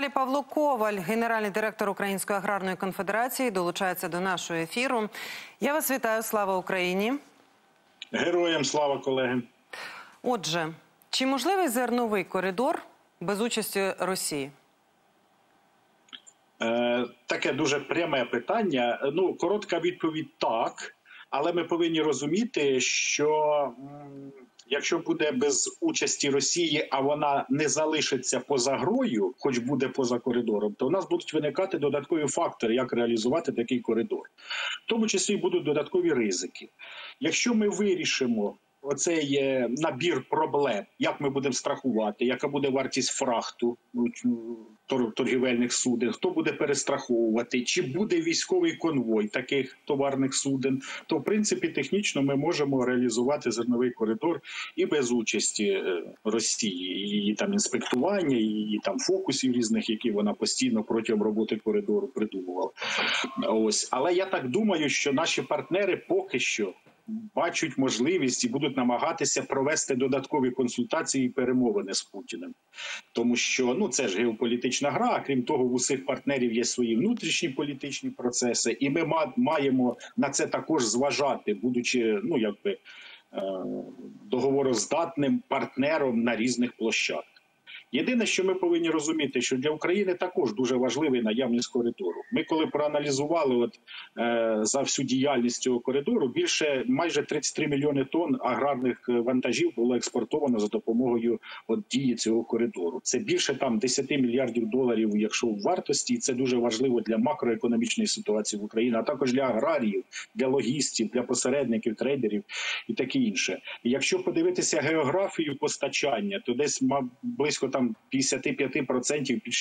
Далі Павло Коваль, генеральний директор Української аграрної конфедерації, долучається до нашого ефіру. Я вас вітаю. Слава Україні! Героям слава, колеги! Отже, чи можливий зерновий коридор без участі Росії? Таке дуже пряме питання. Коротка відповідь – так. Але ми повинні розуміти, що якщо буде без участі Росії, а вона не залишиться поза грою, хоч буде поза коридором, то у нас будуть виникати додаткові фактори, як реалізувати такий коридор. В тому числі будуть додаткові ризики. Якщо ми вирішимо оцей набір проблем, як ми будемо страхувати, яка буде вартість фрахту торгівельних суден, хто буде перестраховувати, чи буде військовий конвой таких товарних суден, то, в принципі, технічно ми можемо реалізувати зерновий коридор і без участі Росії, її там інспектування, її там фокусів різних, які вона постійно протягом роботи коридору придумувала. Але я так думаю, що наші партнери поки що бачать можливість і будуть намагатися провести додаткові консультації і перемовини з Путіним. Тому що, це ж геополітична гра, а крім того, у усіх партнерів є свої внутрішні політичні процеси, і ми маємо на це також зважати, будучи, договороздатним партнером на різних площадках. Єдине, що ми повинні розуміти, що для України також дуже важливий наявність коридору. Ми коли проаналізували за всю діяльність цього коридору, майже 33 мільйони тонн аграрних вантажів було експортовано за допомогою дії цього коридору. Це більше 10 мільярдів доларів, якщо в вартості, і це дуже важливо для макроекономічної ситуації в Україні, а також для аграріїв, для логістів, для посередників, трейдерів і таке інше. І якщо подивитися географію постачання, то десь близько 55%, під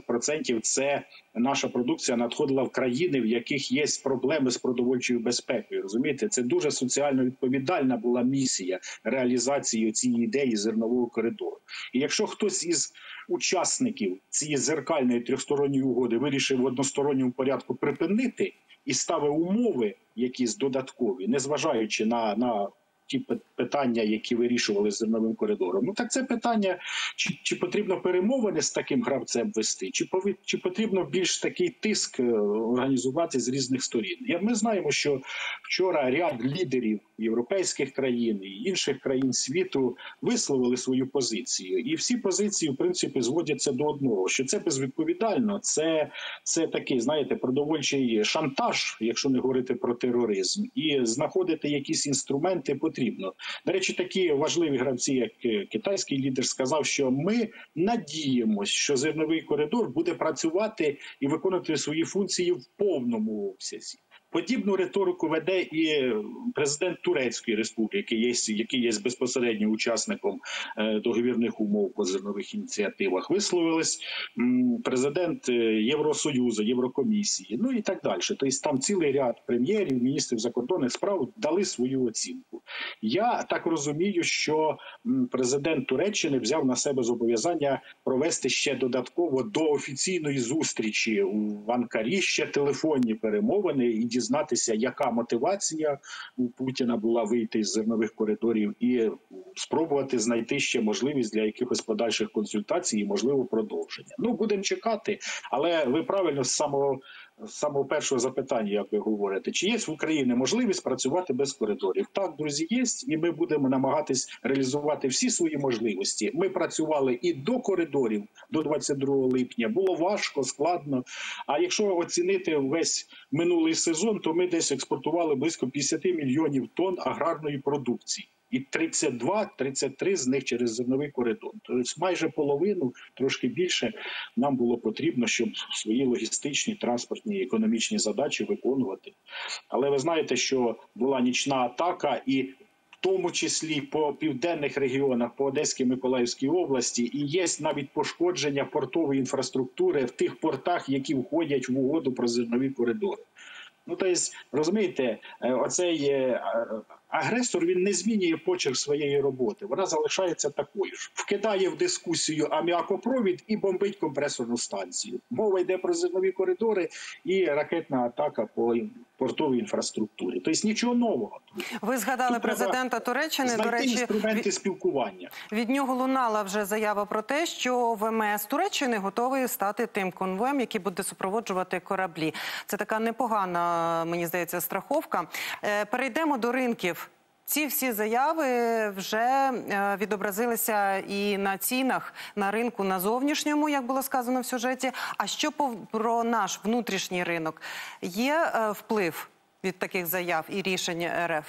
60% це наша продукція надходила в країни, в яких є проблеми з продовольчою безпекою. Розумієте, це дуже соціально відповідальна була місія реалізації цієї ідеї зернового коридору. І якщо хтось із учасників цієї зеркальної трьохсторонньої угоди вирішив в односторонньому порядку припинити і ставив умови якісь додаткові, незважаючи на ті питання, які вирішували з зерновим коридором. Так це питання, чи потрібно перемовини з таким гравцем вести, чи потрібно більш такий тиск організувати з різних сторін. Ми знаємо, що вчора ряд лідерів європейських країн і інших країн світу висловили свою позицію. І всі позиції, в принципі, зводяться до одного, що це безвідповідально, це такий, продовольчий шантаж, якщо не говорити про тероризм, і знаходити якісь інструменти потрібно. До речі, такі важливі гравці, як китайський лідер, сказав, що ми надіємося, що зерновий коридор буде працювати і виконувати свої функції в повному обсязі. Подібну риторику веде і президент Турецької республіки, який є безпосереднім учасником договірних умов по зернових ініціативах. Висловились президент Євросоюзу, Єврокомісії, і так далі. Тобто там цілий ряд прем'єрів, міністрів закордонних справ дали свою оцінку. Я так розумію, що президент Туреччини взяв на себе зобов'язання провести ще додатково до офіційної зустрічі в Анкарі ще телефонні перемовини і дізнатися, яка мотивація у Путіна була вийти з зернових коридорів і спробувати знайти ще можливість для якихось подальших консультацій і, можливо, продовження. Будемо чекати, але ви правильно з самого першого запитання, як ви говорите, чи є в Україні можливість працювати без коридорів? Так, друзі, є, і ми будемо намагатись реалізувати всі свої можливості. Ми працювали і до коридорів, до 22 липня. Було важко, складно. А якщо оцінити весь минулий сезон, то ми десь експортували близько 50 мільйонів тонн аграрної продукції. І 32-33 з них через зерновий коридор. Тобто майже половину, трошки більше, нам було потрібно, щоб свої логістичні, транспортні і економічні задачі виконувати. Але ви знаєте, що була нічна атака, і в тому числі по південних регіонах, по Одеській, Миколаївській області, і є навіть пошкодження портової інфраструктури в тих портах, які входять в угоду про зернові коридори. Тобто, розумієте, оцей Агресор, він не змінює почерк своєї роботи, вона залишається такою ж. Вкидає в дискусію аміакопровід і бомбить компресорну станцію. Мова йде про зернові коридори і ракетна атака по портовій інфраструктурі. Тобто нічого нового. Ви згадали Тут президента Туреччини. До речі, інструменти спілкування. Від нього лунала вже заява про те, що ВМС Туреччини готовий стати тим конвоєм, який буде супроводжувати кораблі. Це така непогана, мені здається, страховка. Перейдемо до ринків. Ці всі заяви вже відобразилися і на цінах на ринку на зовнішньому, як було сказано в сюжеті. А що про наш внутрішній ринок? Є вплив від таких заяв і рішень РФ?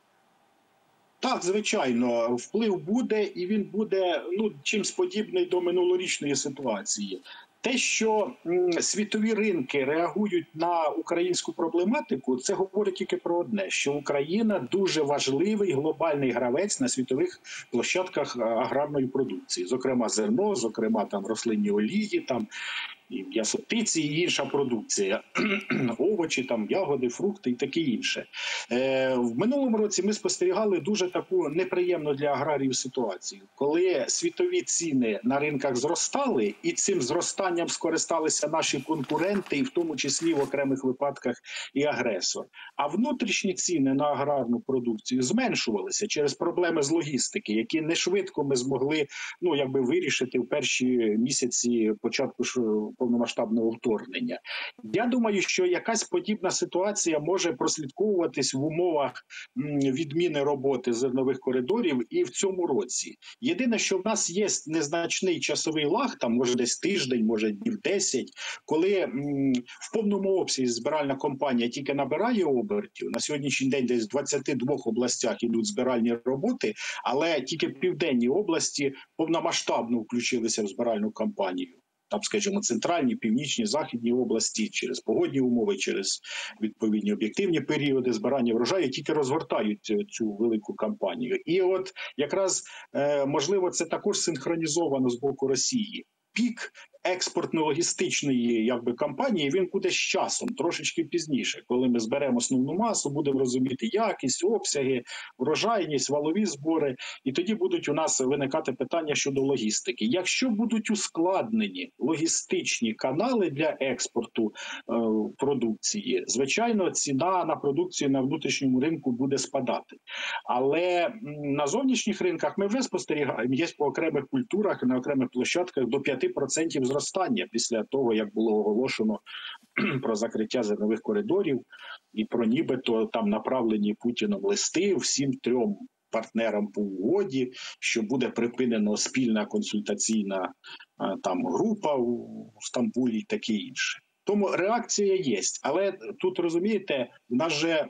Так, звичайно, вплив буде, і він буде чимсь подібний до минулорічної ситуації. Те, що світові ринки реагують на українську проблематику, це говорить тільки про одне, що Україна дуже важливий глобальний гравець на світових площадках аграрної продукції. Зокрема, зерно, зокрема, там рослинні олії, там і м'ясо-птиці, і інша продукція, овочі, там, ягоди, фрукти і таке інше. В минулому році ми спостерігали дуже таку неприємну для аграріїв ситуацію, коли світові ціни на ринках зростали, і цим зростанням скористалися наші конкуренти, і в тому числі в окремих випадках і агресор. А внутрішні ціни на аграрну продукцію зменшувалися через проблеми з логістики, які не швидко ми змогли вирішити в перші місяці початку повномасштабного вторгнення. Я думаю, що якась подібна ситуація може прослідковуватись в умовах відміни роботи зернових коридорів і в цьому році. Єдине, що в нас є незначний часовий лаг, там може десь тиждень, може днів 10, коли в повному обсязі збиральна компанія тільки набирає обертів. На сьогоднішній день десь в 22 областях ідуть збиральні роботи, але тільки в південній області повномасштабно включилися в збиральну кампанію. Там, скажімо, центральні, північні, західні області через погодні умови, через відповідні об'єктивні періоди збирання врожаю тільки розгортають цю велику кампанію. І от якраз, можливо, це також синхронізовано з боку Росії. Пік експортно-логістичної кампанії, він буде з часом, трошечки пізніше. Коли ми зберемо основну масу, будемо розуміти якість, обсяги, врожайність, валові збори. І тоді будуть у нас виникати питання щодо логістики. Якщо будуть ускладнені логістичні канали для експорту продукції, звичайно, ціна на продукцію на внутрішньому ринку буде спадати. Але на зовнішніх ринках ми вже спостерігаємо, є по окремих культурах, на окремих площадках до 5% зростання після того, як було оголошено про закриття зернових коридорів і про нібито там направлені Путіном листи всім трьом партнерам по угоді, що буде припинено спільна консультаційна група у Стамбулі і таке інше. Тому реакція є. Але тут, розумієте, в нас же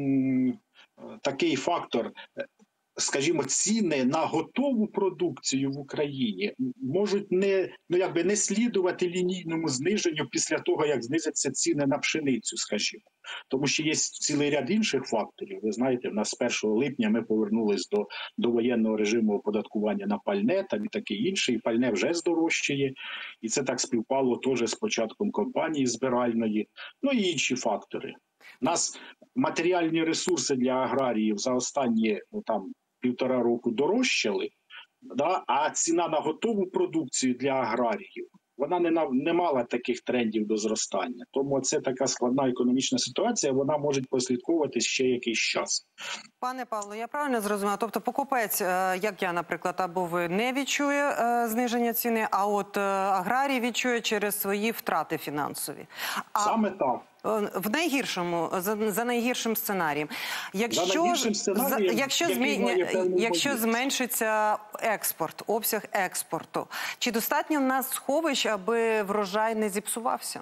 такий фактор, скажімо, ціни на готову продукцію в Україні можуть не слідувати лінійному зниженню після того, як знизяться ціни на пшеницю, скажімо. Тому що є цілий ряд інших факторів. Ви знаєте, в нас з 1 липня ми повернулись до воєнного режиму оподаткування на пальне, там і таке інше, і пальне вже здорожчає. І це так співпало теж з початком кампанії збиральної. І інші фактори. У нас матеріальні ресурси для аграріїв за останні 1,5 року дорожчали, а ціна на готову продукцію для аграріїв, вона не мала таких трендів до зростання. Тому це така складна економічна ситуація, вона може прослідковуватись ще якийсь час. Пане Павло, я правильно зрозуміла? Тобто покупець, як я, наприклад, або ви не відчує зниження ціни, а от аграрій відчує через свої втрати фінансові. Саме так. За найгіршим сценарієм. Якщо зменшиться експорт, обсяг експорту, чи достатньо в нас сховищ, аби врожай не зіпсувався?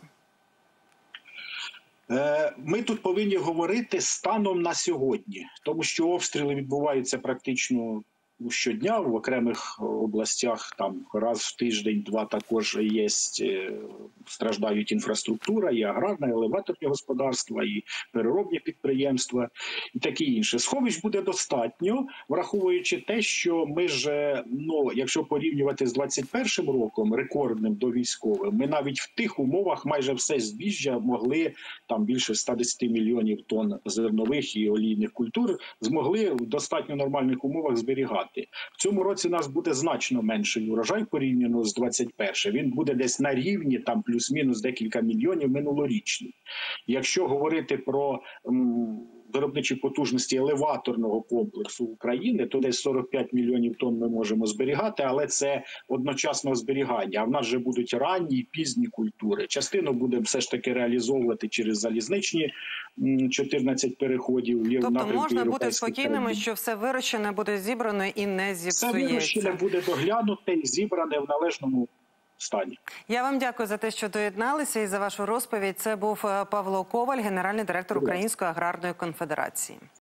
Ми тут повинні говорити станом на сьогодні, тому що обстріли відбуваються практично щодня, в окремих областях там раз в тиждень-два також є, страждають інфраструктура, і аграрне, і елеваторні господарства, і переробні підприємства, і таке інше. Сховищ буде достатньо, враховуючи те, що ми ж, якщо порівнювати з 21-м роком, рекордним до військовим, ми навіть в тих умовах майже все збіжжя могли, там більше 110 мільйонів тонн зернових і олійних культур, змогли в достатньо нормальних умовах зберігати. В цьому році у нас буде значно менший урожай порівняно з 21-м. Він буде десь на рівні, там плюс-мінус декілька мільйонів минулорічний. Якщо говорити про виробничі потужності елеваторного комплексу України, то десь 45 мільйонів тонн ми можемо зберігати, але це одночасного зберігання. А в нас вже будуть ранні і пізні культури. Частину будемо все ж таки реалізовувати через залізничні 14 переходів. Тобто можна бути спокійними, що все вирощене буде зібрано і не зіпсується? Все вирощене буде доглянуте і зібране в належному стані. Я вам дякую за те, що доєдналися, і за вашу розповідь. Це був Павло Коваль, генеральний директор Української аграрної конфедерації.